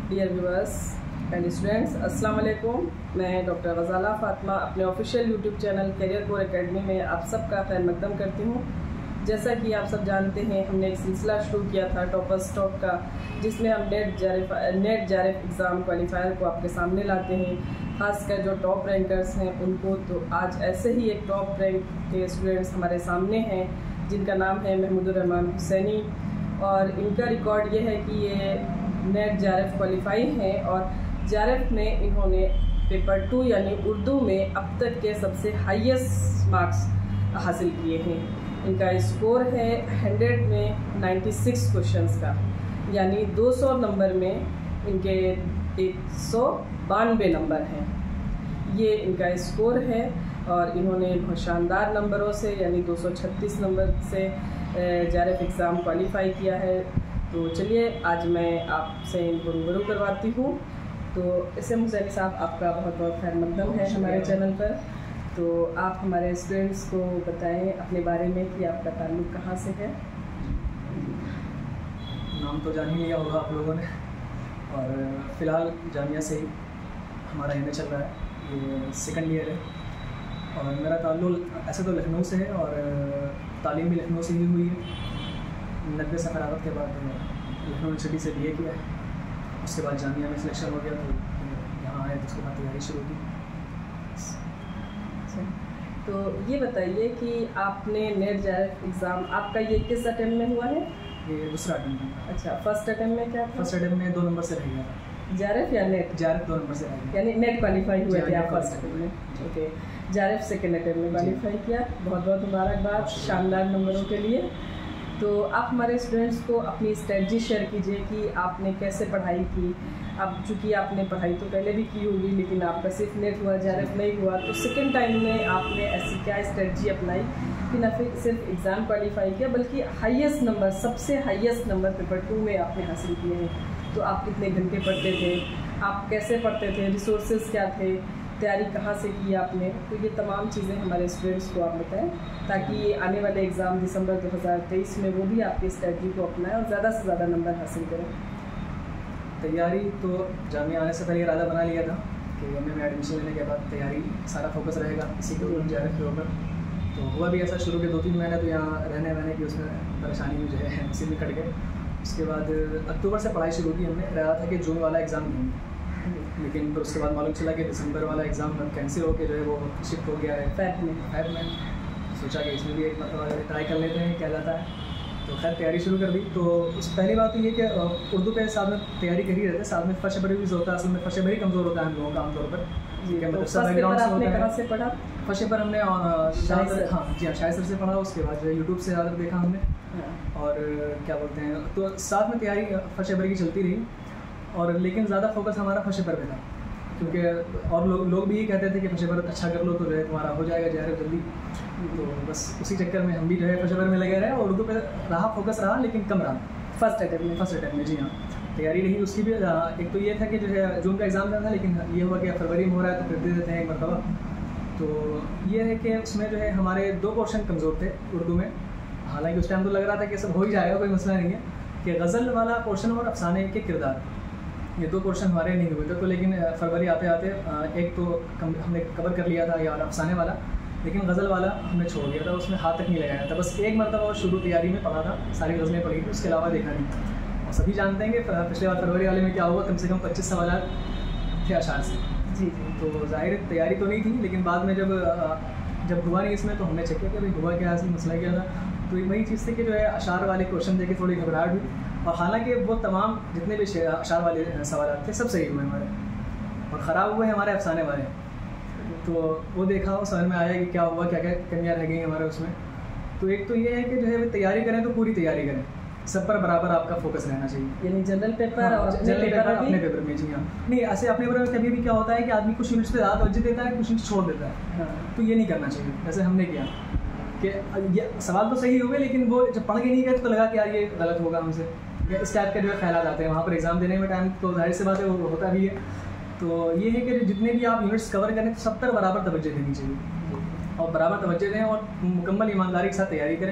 Dear viewers and students, अस्सलाम वालेकुम। मैं डॉक्टर गज़ाला फ़ातिमा अपने official YouTube channel Career Core Academy में आप सबका खैर मकदम करती हूँ। जैसा कि आप सब जानते हैं, हमने एक सिलसिला शुरू किया था टॉपर्स टॉप का, जिसमें हम नेट जारिफ एग्ज़ाम क्वालिफायर को आपके सामने लाते हैं, ख़ासकर जो टॉप रैंकर्स हैं उनको। तो आज ऐसे ही एक टॉप रैंक के स्टूडेंट्स हमारे सामने हैं जिनका नाम है महमूदुर रहमान हुसैनी, और इनका रिकॉर्ड ये है कि ये नेट जारिफ क्वालिफाई हैं और जारिफ में इन्होंने पेपर 2 यानी उर्दू में अब तक के सबसे हाईएस्ट मार्क्स हासिल किए हैं। इनका स्कोर है 100 में 96 क्वेश्चंस का, यानी 200 नंबर में इनके 192 नंबर हैं। ये इनका स्कोर है और इन्होंने बहुत शानदार नंबरों से यानी 236 नंबर से जारिफ एग्ज़ाम क्वालिफाई किया है। तो चलिए आज मैं आपसे इनको रूबरू करवाती हूँ। तो इससे हुसैनी साहब, आपका बहुत बहुत खैर मकदम है हमारे चैनल पर। तो आप हमारे स्टूडेंट्स को बताएं अपने बारे में कि आपका ताल्लुक़ कहाँ से है। नाम तो जान ही लिया होगा आप लोगों ने, और फ़िलहाल जामिया से ही हमारा एमए चल रहा है, ये सेकंड ईयर है। और मेरा ताल्लुक़ ऐसे तो लखनऊ से है और तालीम भी लखनऊ से ही हुई है। 90 से फरागत के बाद लखनऊ यूनिवर्सिटी से BA किया है, उसके बाद जामिया में सिलेक्शन हो गया तो यहाँ आए, तो उसके बाद तैयारी शुरू की। तो ये बताइए कि आपने नेट जारिफ एग्ज़ाम आपका ये किस अटेम्प्ट में हुआ है? ये दूसरा अटेम्प्ट है। अच्छा, फर्स्ट अटेम्प्ट में क्या था? फर्स्ट अटेम्प्ट में 2 नंबर से रह गया था। जारिफ या नेट? जारिफ 2 नंबर से रह गया, यानी नेट क्वालिफाई हुए थे आप फर्स्ट अटेम्प्ट में। ओके, जारिफ सेकेंड अटेम्प्ट में क्वालिफाई किया, बहुत बहुत मुबारकबाद शानदार नंबरों के लिए। तो आप हमारे स्टूडेंट्स को अपनी स्ट्रेटजी शेयर कीजिए कि आपने कैसे पढ़ाई की। अब चूँकि आपने पढ़ाई तो पहले भी की होगी, लेकिन आपका सिर्फ नेट हुआ, जारिफ नहीं हुआ, तो सेकेंड टाइम में आपने ऐसी क्या स्ट्रेटजी अपनाई कि न सिर्फ एग्ज़ाम क्वालिफाई किया बल्कि हाईएस्ट नंबर, सबसे हाईएस्ट नंबर पेपर 2 में आपने हासिल किए हैं। तो आप कितने घंटे पढ़ते थे, आप कैसे पढ़ते थे, रिसोर्सेज क्या थे, तैयारी कहाँ से की आपने, तो ये तमाम चीज़ें हमारे स्टूडेंट्स को आप बताएं, ताकि आने वाले एग्ज़ाम दिसंबर 2023 में वो भी आपकी स्ट्रेटजी को अपनाएं और ज़्यादा से ज़्यादा नंबर हासिल करें। तैयारी तो जामिया आने से पहले इरादा बना लिया था कि एमए में एडमिशन लेने के बाद तैयारी सारा फोकस रहेगा इसी के ऊपर, जारिफ के ऊपर। तो हुआ भी ऐसा, शुरू के 2-3 महीने तो यहाँ रहने वहने की उसमें परेशानी में जो है उसी में कट गए। उसके बाद अक्टूबर से पढ़ाई शुरू की हमने, रहा था कि जून वाला एग्ज़ाम देंगे, लेकिन फिर उसके बाद मालूम चला कि दिसंबर वाला एग्ज़ाम कैंसिल होकर जो है वो शिफ्ट हो गया है फैब में। सोचा कि इसमें भी एक मतलब ट्राई कर लेते हैं क्या जाता है। तो खैर तैयारी शुरू कर दी। तो उस पहली बात तो ये कि उर्दू के साथ में तैयारी कर ही रहते हैं, साथ में फर्स्ट पेपर भी होता है। असल में फर्स्ट पेपर ही कमज़ोर होता है हम लोगों का आमतौर पर। मतलब सब बैकग्राउंड से होता है। कहाँ से पढ़ा? फर्स्ट पेपर हमने शायद सर से पढ़ा, उसके बाद जो है यूट्यूब से ज़्यादा देखा हमने, और क्या बोलते हैं, तो साथ में तैयारी फर्स्ट पेपर की चलती रही। और लेकिन ज़्यादा फोकस हमारा फर्स्ट पेपर पे था, क्योंकि और लोग भी ये कहते थे कि फर्स्ट पेपर अच्छा कर लो तो जो है तुम्हारा हो जाएगा जारिफ जल्दी। तो बस उसी चक्कर में हम भी जो है फर्स्ट पेपर में लगे रहे और उर्दू पे रहा फोकस रहा, लेकिन कम रहा फर्स्ट अटैम्प्ट में। जी हाँ, तैयारी रही उसकी भी। एक तो ये था कि जो है जून का एग्ज़ाम था, लेकिन ये हुआ कि फरवरी में हो रहा है तो फिर दे देते हैं एक मरतबा। तो ये है कि उसमें जो है हमारे 2 पोर्शन कमज़ोर थे उर्दू में। हालांकि उस टाइम तो लग रहा था कि सब हो ही जाएगा, कोई मसला नहीं है, कि गज़ल वाला पोर्शन और अफसाने के किरदार, ये 2 पोर्शन हमारे नहीं हुए थे। तो लेकिन फरवरी आते आते एक तो हमने कवर कर लिया था, या अफसाने वाला, लेकिन गज़ल वाला हमने छोड़ दिया था, उसमें हाथ तक नहीं लगाया था। बस एक मरतबा और शुरू तैयारी में पढ़ा था, सारी गज़लें पढ़ी थी, उसके अलावा देखा नहीं। और सभी जानते हैं कि पिछले बार फरवरी वाले में क्या हुआ, कम से कम 25 सवाल थे अशार से। जी। तो ज़ाहिर तैयारी तो नहीं थी, लेकिन बाद में जब हुआ नहीं इसमें, तो हमने चेक किया कि भाई हुआ क्या, असल मसला क्या था। तो वही चीज़ थी कि जो है अशार वाले क्वेश्चन देखे थोड़ी घबराहट हुई, और हालांकि वो तमाम जितने भी अशार वाले सवाल थे सब सही हुए हमारे, और ख़राब हुए हमारे अफसाने वाले। तो वो देखा, वो समझ में आया कि क्या हुआ, क्या क्या कमियाँ रह गई हमारे उसमें। तो एक तो ये है कि जो है तैयारी करें तो पूरी तैयारी करें, सब पर बराबर आपका फोकस रहना चाहिए, यानी जनरल पेपर और जनरल पेपर अपने पेपर में। जी हाँ, नहीं ऐसे अपने पेपर में कभी भी क्या होता है कि आदमी कुछ यूनिट्स पे ज़्यादा तवज्जो देता है, कुछ यूनिट्स छोड़ देता है। तो ये नहीं करना चाहिए, जैसे हमने किया कि ये सवाल तो सही हो गए, लेकिन वो जब पढ़ के नहीं गए तो लगा कि यार ये गलत होगा हमसे, इस टाइप के जो है ख्याल आते हैं वहाँ पर एग्ज़ाम देने में टाइम। तो जाहिर सी बात है वो होता भी है। तो ये है कि जितने भी आप यूनिट्स कवर करें तो सब पर बराबर तवज्जो देनी चाहिए, और बराबर तवज्जो दें और मुकम्मल ईमानदारी के साथ तैयारी करें।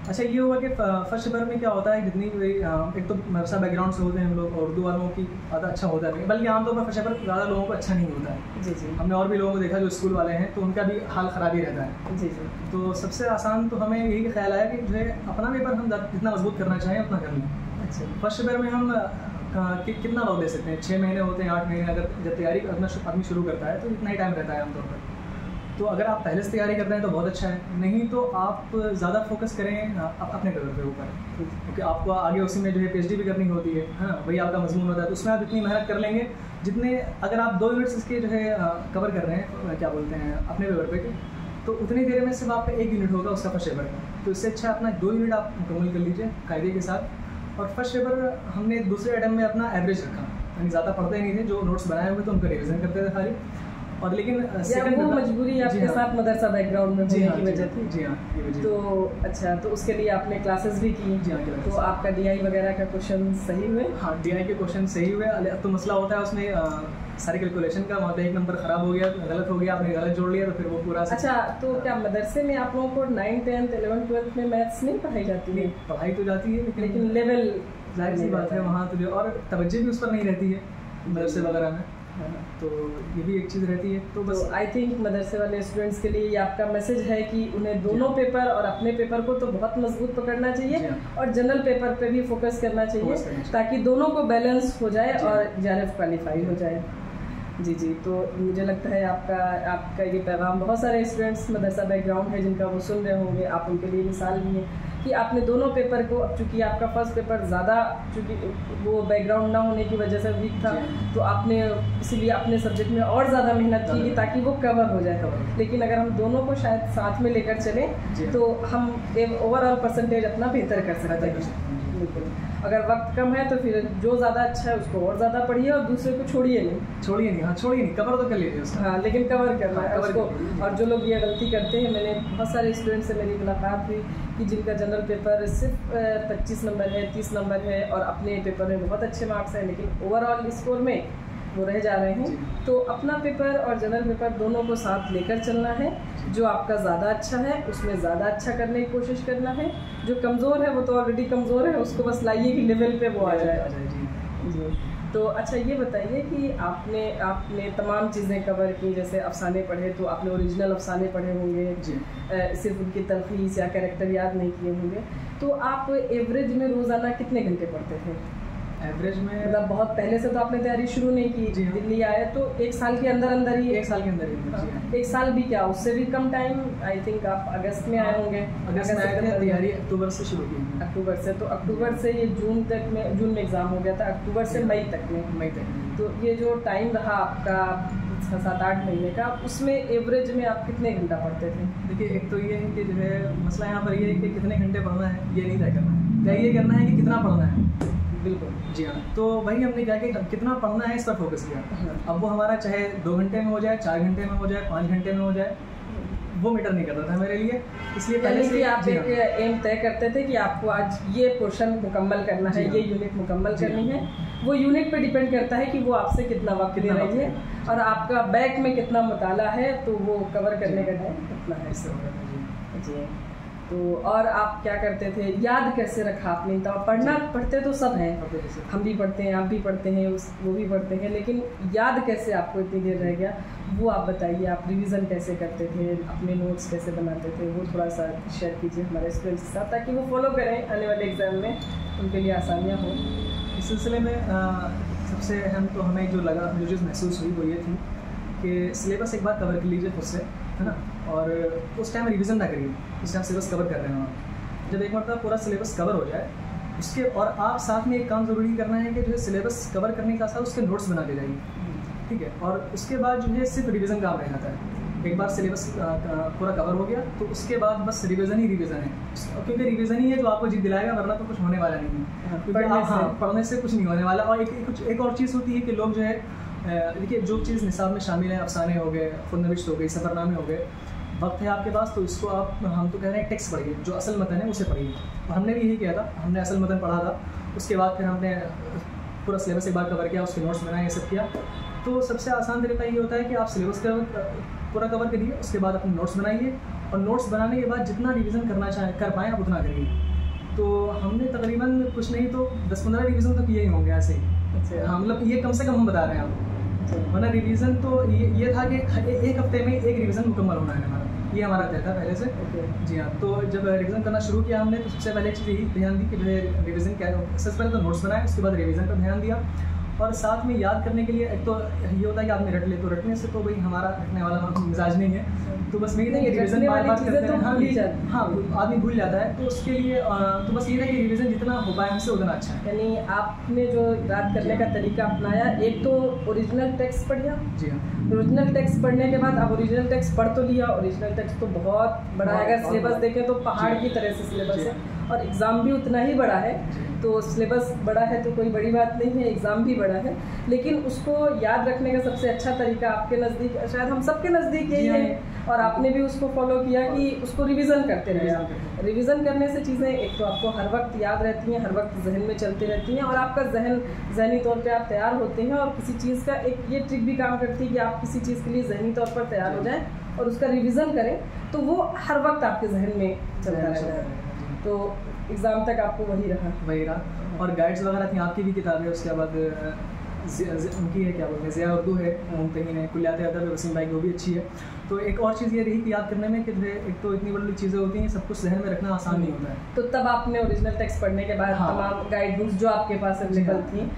अच्छा ये हुआ कि फर्स्ट पेपर में क्या होता है, जितनी एक तो मदरसा बैकग्राउंड से होते हैं हम लोग, और उर्दू वालों की आधा अच्छा होता है, बल्कि आमतौर पर फर्स्ट पेपर ज़्यादा लोगों को अच्छा नहीं होता है। जी जी, हमने और भी लोगों को देखा जो स्कूल वाले हैं तो उनका भी हाल ख़राब ही रहता है। जी जी, तो सबसे आसान तो हमें यही ख्याल आया कि जो है अपना पेपर हम जितना मजबूत करना चाहें उतना कर लें। अच्छा, फर्स्ट पेपर में हम कितना वक्त दे सकते हैं, 6 महीने होते हैं, 8 महीने, अगर जब तैयारी करना आदमी शुरू करता है तो इतना ही टाइम रहता है आमतौर पर। तो अगर आप पहले से तैयारी कर रहे हैं तो बहुत अच्छा है, नहीं तो आप ज़्यादा फोकस करें अपने पेपर के ऊपर, क्योंकि आपको आगे उसी में जो है PhD भी करनी होती है, हाँ वही आपका मजमून होता है। तो उसमें आप इतनी मेहनत कर लेंगे जितने, अगर आप 2 यूनिट्स इसके जो है कवर कर रहे हैं, क्या बोलते हैं, अपने पेपर पे, तो उतनी देर में सिर्फ आपका 1 यूनिट होगा उसका फर्स्ट पेपर का। तो इससे अच्छा अपना 2 यूनिट आप मुकम्मल कर लीजिए कायदे के साथ। और फर्स्ट पेपर हमने दूसरे अटैम्प्ट में अपना एवरेज रखा, यानी ज़्यादा पढ़ते ही नहीं थे, जो नोट्स बनाए हुए थे उनको रिविजन करते थे खाली। और लेकिन वो मजबूरी आपके साथ मदरसा बैकग्राउंड में होने की वजह थी। जी हाँ, ये वजह। तो अच्छा, तो उसके लिए आपने क्लासेस भी की? जी हाँ, तो आपका DI वगैरह का क्वेश्चन सही हुए? हाँ, DI के क्वेश्चन सही हुए। तो मसला होता है उसमें सारी कैलकुलेशन का, वहाँ पे एक नंबर ख़राब हो गया, गलत हो गया, आपने गलत जोड़ लिया तो फिर वो पूरा। अच्छा, तो क्या मदरसे में आप लोगों को 9th 10th 11th 12th में मैथ्स नहीं पढ़ाई जाती है? पढ़ाई तो जाती है लेकिन लेवल जाहिर सी बात है वहाँ तो, और तवज्जो भी उस पर नहीं रहती है मदरसे वगैरह में। तो ये भी एक चीज़ रहती है। तो बस आई थिंक मदरसे वाले स्टूडेंट्स के लिए ये आपका मैसेज है कि उन्हें दोनों पेपर और अपने पेपर को तो बहुत मजबूत पकड़ना चाहिए और जनरल पेपर पे भी फोकस करना चाहिए ताकि दोनों को बैलेंस हो जाए और JRF क्वालिफाई हो जाए। जी जी, तो मुझे लगता है आपका ये पैगाम बहुत सारे स्टूडेंट्स मदरसा बैकग्राउंड है जिनका वो सुन रहे होंगे, आप उनके लिए मिसाल भी है कि आपने दोनों पेपर को, अब चूँकि आपका फर्स्ट पेपर ज़्यादा, चूँकि वो बैकग्राउंड ना होने की वजह से वीक था, तो आपने इसीलिए अपने सब्जेक्ट में और ज़्यादा मेहनत की ताकि वो कवर हो जाए। लेकिन अगर हम दोनों को शायद साथ में लेकर चलें तो हम एक ओवरऑल परसेंटेज अपना बेहतर कर सकते हैं। बिल्कुल, अगर वक्त कम है तो फिर जो ज़्यादा अच्छा है उसको और ज़्यादा पढ़िए और दूसरे को छोड़िए नहीं। हाँ छोड़िए नहीं, कवर तो कर लीजिए उसका। हाँ, लेकिन कवर करना है उसको। और जो लोग ये गलती करते हैं, मैंने बहुत सारे स्टूडेंट से मेरी मुलाकात हुई कि जिनका जनरल पेपर सिर्फ 25 नंबर है, 30 नंबर है और अपने पेपर में बहुत अच्छे मार्क्स हैं, लेकिन ओवरऑल स्कोर में वो रह जा रहे हैं। तो अपना पेपर और जनरल पेपर दोनों को साथ लेकर चलना है। जो आपका ज़्यादा अच्छा है उसमें ज़्यादा अच्छा करने की कोशिश करना है, जो कमज़ोर है वो तो ऑलरेडी कमज़ोर है, उसको बस लाइए कि लेवल पे वो आ जाए। जी, तो अच्छा ये बताइए कि आपने तमाम चीज़ें कवर की, जैसे अफसाने पढ़े तो आपने ओरिजिनल अफसाने पढ़े होंगे, सिर्फ उनकी तलखीस या कैरेक्टर याद नहीं किए होंगे। तो आप एवरेज में रोज़ाना कितने घंटे पढ़ते थे? एवरेज में मतलब बहुत पहले से तो आपने तैयारी शुरू नहीं की, दिल्ली आए तो 1 साल के अंदर ही 1 साल के अंदर ही 1 साल भी क्या, उससे भी कम टाइम। आई थिंक आप अगस्त में आए होंगे। अगस्त में आए थे, तैयारी अक्टूबर से शुरू की। अक्टूबर से, तो अक्टूबर से ये जून में एग्ज़ाम हो गया था, अक्टूबर से मई तक। तो ये जो टाइम रहा आपका 6-7-8 महीने का, उसमें एवरेज में आप कितने घंटा पढ़ते थे? देखिए, एक तो ये है कि जो है मसला यहाँ पर ये है कि कितने घंटे पढ़ना है ये नहीं तय करना है, क्या ये करना है कि कितना पढ़ना है। बिल्कुल, जी हाँ। तो वही हमने क्या कि कितना पढ़ना है इस पर फोकस किया। अब वो हमारा चाहे 2 घंटे में हो जाए, 4 घंटे में हो जाए, 5 घंटे में हो जाए, वो मीटर नहीं करता था मेरे लिए। इसलिए पहले से आप एक एम तय करते थे कि आपको आज ये पोर्शन मुकम्मल करना है, ये यूनिट मुकम्मल करनी है। वो यूनिट पे डिपेंड करता है कि वो आपसे कितना वक्त दे रही है और आपका बैक में कितना मुताला है, तो वो कवर करने का टाइम कितना है। जी, तो और आप क्या करते थे, याद कैसे रखा आपने? तो पढ़ते तो सब हैं, हम भी पढ़ते हैं, आप भी पढ़ते हैं, वो भी पढ़ते हैं, लेकिन याद कैसे आपको इतनी देर रह गया, वो आप बताइए। आप रिवीजन कैसे करते थे, अपने नोट्स कैसे बनाते थे, वो थोड़ा सा शेयर कीजिए हमारे स्टूडेंट्स के साथ ताकि वो फॉलो करें आने वाले एग्ज़ाम में, उनके लिए आसानियाँ हों। इस सिलसिले में सबसे अहम तो हमें जो लगा, जो चीज़ महसूस हुई वो ये थी कि सिलेबस एक बार कवर कर लीजिए खुद से, है ना, और उस टाइम रिवीजन ना करिए जिस टाइम सिलेबस कवर कर रहे हैं आप। जब एक मरतबा पूरा सिलेबस कवर हो जाए उसके, और आप साथ में एक काम ज़रूरी करना है कि जो है सिलेबस कवर करने के साथ उसके नोट्स बना के जाइए, ठीक है। और उसके बाद जो है सिर्फ रिवीजन काम रह जाता है। एक बार सिलेबस पूरा कवर हो गया तो उसके बाद बस रिवीजन है, क्योंकि रिवीजन ही है जो आपको जीत दिलाएगा, वरना तो कुछ होने वाला नहीं है। पढ़ने से कुछ नहीं होने वाला। और एक और चीज़ होती है कि लोग जो है, देखिए जो चीज़ निसाब में शामिल है, अफसाने हो गए, खुदनविश्त हो गई, सफ़रनामे हो गए, वक्त है आपके पास तो इसको आप, हम तो कह रहे हैं टेक्स्ट पढ़िए, जो असल मतन है उसे पढ़िए। और हमने भी यही किया था, हमने असल मतन पढ़ा था, उसके बाद फिर हमने पूरा सिलेबस एक बार कवर किया, उसके नोट्स बनाए, ये सब किया। तो सबसे आसान तरीका ये होता है कि आप सिलेबस का पूरा कवर करिए, उसके बाद अपने नोट्स बनाइए और नोट्स बनाने के बाद जितना रिवीजन करना कर पाएँ आप उतना करिए। तो हमने तकरीबन कुछ नहीं तो 10-15 रिवीजन तो किए ही होंगे ऐसे ही। अच्छा। हाँ, मतलब ये कम से कम हम बता रहे हैं आपको, वरना रिवीजन तो ये था कि एक हफ्ते में एक रिवीजन मुकम्मल होना है हमारा, ये हमारा तय था पहले से। जी हाँ, तो जब रिवीजन करना शुरू किया हमने तो सबसे पहले एक चीज़ यही ध्यान दी कि रिवीजन क्या है। सबसे पहले तो नोट्स बनाए, उसके बाद रिवीजन पर ध्यान दिया, और साथ में याद करने के लिए एक तो ये होता है कि आपने रट ले, तो रटने से तो भाई हमारा रटने वाला मिजाज नहीं है, तो बस वही था कि रिवीजन बार बार करते हैं। हाँ, आदमी भूल जाता है, तो उसके लिए तो बस ये था कि रिवीजन जितना हो पाए हमसे उतना अच्छा है। यानी आपने जो याद करने का तरीका अपनाया, एक तो ओरिजिनल टेक्स्ट पढ़िया। जी हाँ, ओरिजिनल टेक्स्ट पढ़ने के बाद आप ओरिजिनल टेक्स्ट पढ़ तो लिया, ओरिजिनल टेक्स्ट तो बहुत बड़ा है, अगर सिलेबस देखें तो पहाड़ की तरह से सिलेबस है, और एग्ज़ाम भी उतना ही बड़ा है। तो सिलेबस बड़ा है तो कोई बड़ी बात नहीं है, एग्ज़ाम भी बड़ा है, लेकिन उसको याद रखने का सबसे अच्छा तरीका आपके नज़दीक, शायद हम सबके नज़दीक यही है, और आपने भी उसको फॉलो किया कि उसको रिवीजन करते रहे। रिवीजन करने से चीज़ें एक तो आपको हर वक्त याद रहती हैं, हर वक्त जहन में चलती रहती हैं, और आपका जहनी तौर पे आप तैयार होते हैं, और किसी चीज़ का एक ये ट्रिक भी काम करती है कि आप किसी चीज़ के लिए जहनी तौर पर तैयार हो जाएं और उसका रिवीजन करें, तो वो हर वक्त आपके जहन में चलता रहता है। तो एग्ज़ाम तक आपको वही रहा। और गाइड्स वगैरह थी, आपकी भी किताबें, उसके बाद उनकी है क्या बोलते हैं, ज़िया उर्दू है, मुमतहिन है, कुल्लियात अदब है वसीम भाई, वो भी अच्छी है। तो एक और चीज़ ये रही कि याद करने में कि एक तो इतनी बड़ी चीज़ें होती हैं, सब कुछ जहन में रखना आसान नहीं होता है। तो तब आपने ओरिजिनल टेक्स्ट पढ़ने के बाद तमाम गाइड बुक्स जो आपके पास अवेलेबल थी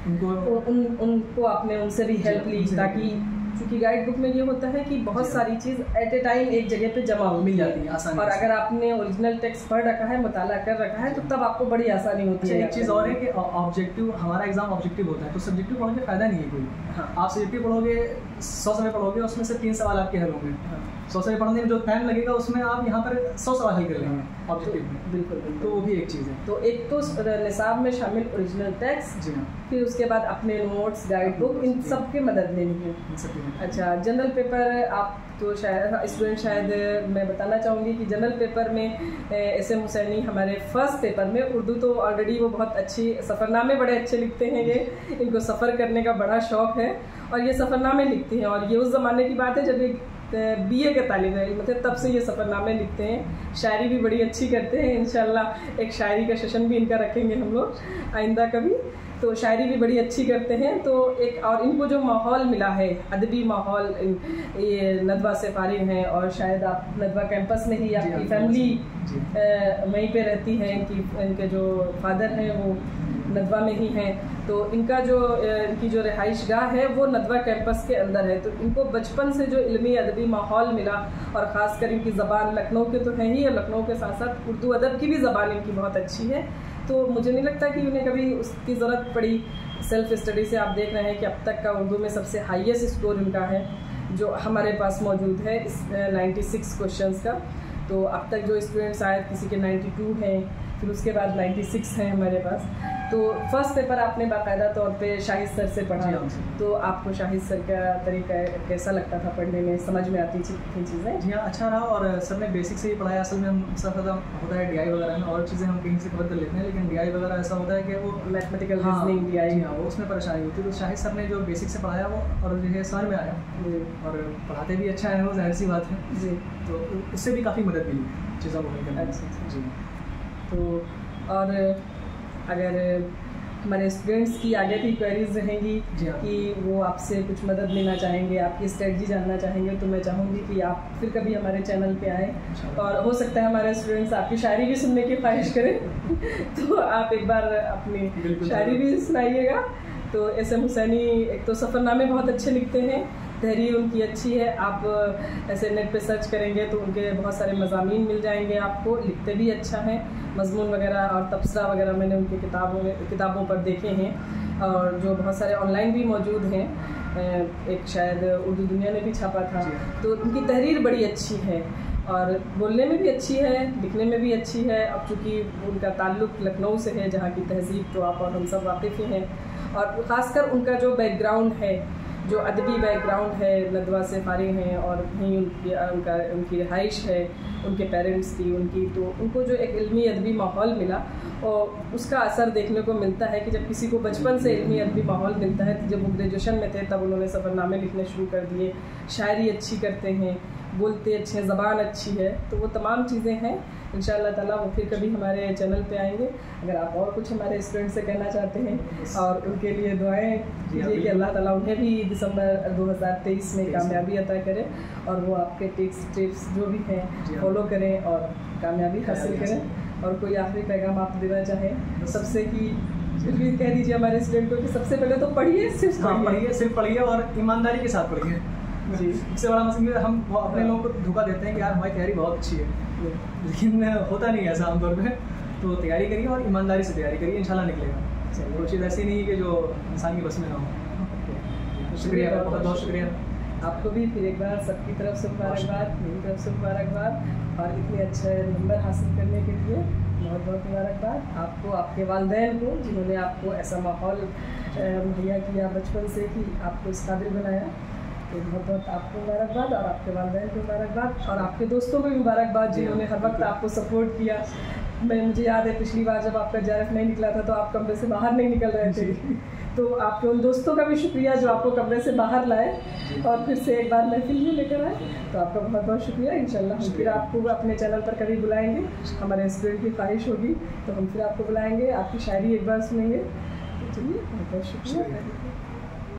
उनको आपने उनसे भी हेल्प ली, ताकि क्योंकि गाइड बुक में ये होता है कि बहुत सारी चीज़ एट ए टाइम एक जगह पे जमा मिल जाती है आसानी, और अगर आपने ओरिजिनल टेक्स्ट पढ़ रखा है, मुताला कर रखा है, तो तब आपको बड़ी आसानी होती है। एक चीज़ और है कि ऑब्जेक्टिव, हमारा एग्जाम ऑब्जेक्टिव होता है, तो सब्जेक्टिव पढ़ने का फायदा नहीं है कोई। हाँ। आप सब्जेक्टिव पढ़ोगे, 100 सवाल पढ़ोगे, उसमें से 3 सवाल आपके हल होंगे। 100 सवाल पढ़ने में जो टाइम लगेगा उसमें आप यहाँ पर 100 सवाल हल कर लेंगे ऑब्जेक्टिव में। बिल्कुल। तो वो भी एक चीज़ है। तो एक तो निसाब में शामिल ओरिजिनल टेक्स्ट, जी हाँ, फिर उसके बाद अपने नोट्स, गाइड बुक, इन सब की मदद लेनी है। अच्छा, जनरल पेपर आप तो शायद स्टूडेंट, शायद मैं बताना चाहूँगी कि जनरल पेपर में SM हुसैनी हमारे फर्स्ट पेपर में, उर्दू तो ऑलरेडी वो बहुत अच्छी, सफ़रनामे बड़े अच्छे लिखते हैं, ये इनको सफ़र करने का बड़ा शौक़ है, और ये सफ़रनामे लिखते हैं, और ये उस ज़माने की बात है जब एक BA के तालिब इल्म थे, तब से ये सफ़रनामे लिखते हैं। शायरी भी बड़ी अच्छी करते हैं, इंशाल्लाह एक शायरी का सेशन भी इनका रखेंगे हम लोग आइंदा कभी। तो शायरी भी बड़ी अच्छी करते हैं। तो एक और इनको जो माहौल मिला है, अदबी माहौल, ये नदवा से फारिग हैं, और शायद आप नदवा कैंपस में ही आपकी फैमिली वहीं पे रहती है, इनके जो फादर हैं वो नदवा में ही हैं, तो इनकी जो रिहाइश गाह है वो नदवा कैंपस के अंदर है। तो इनको बचपन से जो इल्मी अदबी माहौल मिला, और ख़ासकर इनकी ज़बान लखनऊ के तो है ही, और लखनऊ के साथ साथ उर्दू अदब की भी ज़बान इनकी बहुत अच्छी है, तो मुझे नहीं लगता कि उन्हें कभी उसकी ज़रूरत पड़ी। सेल्फ स्टडी से आप देख रहे हैं कि अब तक का उर्दू में सबसे हाईएस्ट स्कोर इनका है जो हमारे पास मौजूद है, इस 96 क्वेश्चंस का। तो अब तक जो स्टूडेंट्स आए, किसी के 92 हैं, फिर उसके बाद 96 हैं हमारे पास। तो फर्स्ट पेपर आपने बाकायदा तौर पे शाहिद सर से पढ़ा, तो आपको शाहिद सर का तरीका कैसा लगता था पढ़ने में, समझ में आती थी चीज़ें? जी हाँ, अच्छा रहा, और सर ने बेसिक से ही पढ़ाया। असल में हम सब होता है DI वगैरह में, और चीज़ें हम कहीं से कवर कर लेते हैं, लेकिन DI वगैरह ऐसा होता है कि वो मैथमेटिकल रीजनिंग DI, हाँ, वो उसमें परेशानी होती है। तो शाहिद सर ने जो बेसिक से पढ़ाया वो और जो है समझ में आया, और पढ़ाते भी अच्छा है, वो जाहिर सी बात है जी। तो उससे भी काफ़ी मदद मिली चीज़ों को लेकर। अच्छा जी। तो और अगर हमारे स्टूडेंट्स की आगे भी क्वेरीज रहेंगी कि वो आपसे कुछ मदद लेना चाहेंगे, आपकी स्ट्रेटजी जानना चाहेंगे, तो मैं चाहूँगी कि आप फिर कभी हमारे चैनल पे आएँ, और हो सकता है हमारे स्टूडेंट्स आपकी शायरी भी सुनने की ख्वाहिश करें तो आप एक बार अपनी शायरी भी सुनाइएगा। तो SM हुसैनी एक तो सफ़रनामे बहुत अच्छे लिखते हैं, तहरीर उनकी अच्छी है, आप ऐसे नेट पे सर्च करेंगे तो उनके बहुत सारे मज़ामीन मिल जाएंगे आपको, लिखते भी अच्छा हैं, मज़मून वगैरह और तबसरा वगैरह मैंने उनकी किताबों पर देखे हैं, और जो बहुत सारे ऑनलाइन भी मौजूद हैं, एक शायद उर्दू दुनिया ने भी छापा था। तो उनकी तहरीर बड़ी अच्छी है, और बोलने में भी अच्छी है, लिखने में भी अच्छी है। अब चूँकि उनका ताल्लुक़ लखनऊ से है, जहाँ की तहज़ीब तो आप और हम सब वाकिफ़ ही हैं, और ख़ासकर उनका जो बैकग्राउंड है, जो अदबी बैकग्राउंड है, नदवा से फारिग हैं, और वहीं उनकी रिहाइश है, उनके पेरेंट्स की, तो उनको जो एक इल्मी अदबी माहौल मिला, और उसका असर देखने को मिलता है कि जब किसी को बचपन से इल्मी अदबी माहौल मिलता है, तो जब वो ग्रेजुएशन में थे तब उन्होंने सफ़रनामे लिखने शुरू कर दिए, शायरी अच्छी करते हैं, बोलते अच्छे हैं, ज़बान अच्छी है, तो वो तमाम चीज़ें हैं। इंशाअल्लाह ताला वो फिर कभी हमारे चैनल पे आएंगे। अगर आप और कुछ हमारे स्टूडेंट से कहना चाहते हैं और उनके लिए दुआएं कीजिए कि अल्लाह ताला उन्हें भी दिसंबर 2023 में कामयाबी अता करे और वो आपके टिप्स जो भी हैं फॉलो करें और कामयाबी हासिल करें। और कोई आखिरी पैगाम आप देना चाहें सबसे कि भी कह दीजिए हमारे स्टूडेंट को कि सबसे पहले तो पढ़िए, सिर्फ पढ़िए और ईमानदारी के साथ पढ़िए जी। इससे बड़ा मसला हम अपने लोगों को धोखा देते हैं कि यार हमारी तैयारी बहुत अच्छी है, लेकिन होता नहीं है ऐसा आमतौर पे। तो तैयारी करिए और ईमानदारी से तैयारी करिए, इंशाल्लाह निकलेगा। कोई चीज़ ऐसी नहीं है कि जो इंसान की बस में ना हो। शुक्रिया, बहुत बहुत शुक्रिया आपको भी। फिर एक बार सबकी तरफ से मुबारकबाद, मेरी तरफ से मुबारकबाद, और इतने अच्छे नंबर हासिल करने के लिए बहुत बहुत मुबारकबाद आपको, आपके वालिदैन को जिन्होंने आपको ऐसा माहौल मुहैया किया बचपन से कि आपको इस काबिल बनाया। तो बहुत बहुत आपको मुबारकबाद और आपके वालिदैन को मुबारकबाद और आपके दोस्तों को भी मुबारकबाद जिन्होंने हर वक्त आपको सपोर्ट किया। मुझे याद है पिछली बार जब आपका JRF नहीं निकला था तो आप कमरे से बाहर नहीं निकल रहे थे, तो आपके उन दोस्तों का भी शुक्रिया जो आपको कमरे से बाहर लाए और फिर से एक बार महफिल में लेकर आए। तो आपका बहुत बहुत शुक्रिया। इंशाल्लाह हम फिर आपको अपने चैनल पर कभी बुलाएंगे, हमारे स्टूडेंट की ख्वाहिश होगी तो हम फिर आपको बुलाएंगे, आपकी शायरी एक बार सुनेंगे। तो चलिए, बहुत बहुत शुक्रिया।